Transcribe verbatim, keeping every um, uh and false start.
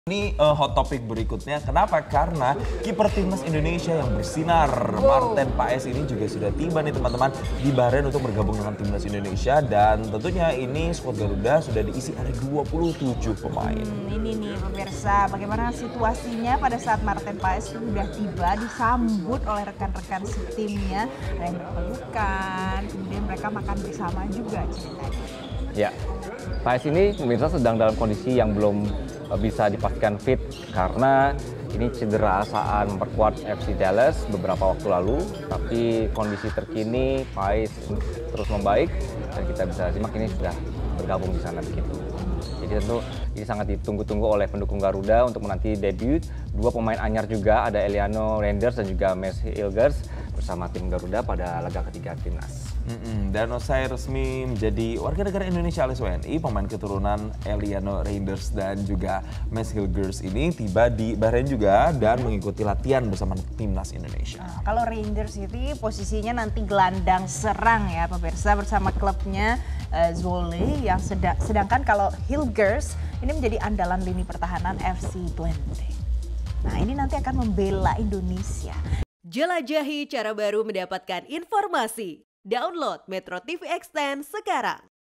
Ini uh, hot topic berikutnya, kenapa? Karena kiper timnas Indonesia yang bersinar, wow. Marten Paes ini juga sudah tiba nih teman-teman di Bahrain untuk bergabung dengan timnas Indonesia. Dan tentunya ini skuad Garuda sudah diisi oleh dua puluh tujuh pemain. Hmm, ini nih pemirsa, bagaimana situasinya pada saat Marten Paes sudah tiba, disambut oleh rekan-rekan setimnya, ada yang berpelukan, kemudian mereka makan bersama juga ceritanya. Ya, Paes ini pemirsa sedang dalam kondisi yang belum bisa dipastikan fit karena ini cedera saat memperkuat F C Dallas beberapa waktu lalu, tapi kondisi terkini Paes terus membaik dan kita bisa simak ini sudah bergabung di sana begitu. Jadi tentu ini sangat ditunggu-tunggu oleh pendukung Garuda untuk menanti debut dua pemain anyar juga, ada Eliano Reinders dan juga Mes Hilgers bersama tim Garuda pada laga ketiga timnas. Mm-mm. Dan usai resmi menjadi warga negara Indonesia alias W N I, pemain keturunan Eliano Reinders dan juga Mes Hilgers ini tiba di Bahrain juga dan mengikuti latihan bersama timnas Indonesia. Nah, kalau Reinders itu posisinya nanti gelandang serang ya pemirsa bersama klubnya uh, Zwolle, yang sedang, sedangkan kalau Hilgers ini menjadi andalan lini pertahanan F C Twente. Nah, ini nanti akan membela Indonesia. Jelajahi cara baru mendapatkan informasi. Download Metro T V Extend sekarang.